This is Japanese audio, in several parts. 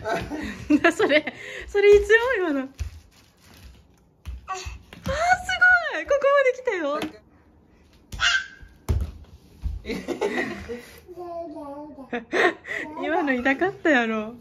それいつよ今の。あーすごい、ここまで来たよ。今の痛かったやろ。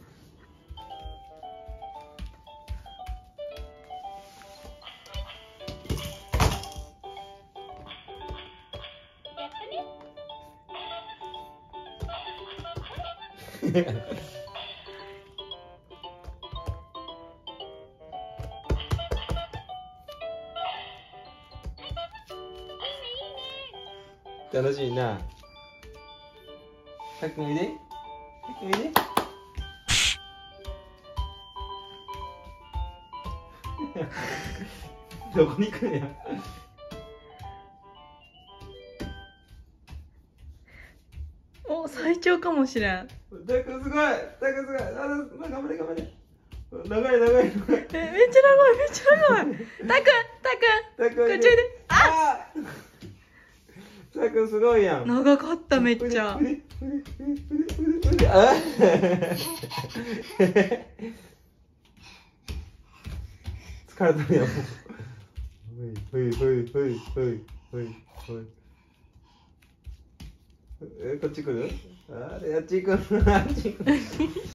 楽しいな。たっくんおいで。たっくんおいで。どこに行くんや。 お、最長かもしれん。 たっくんすごい。たっくんすごい。頑張れ頑張れ。長い長い長い。 めっちゃ長い、めっちゃ長い。たっくん、 たっくんこっちおいで。あ、 たっくんすごいやん。 長かっためっちゃ。 あ疲れたやん。ほいほいほいほいほいほいほい。こっち来る？あれ、あっち行く。あっち行く。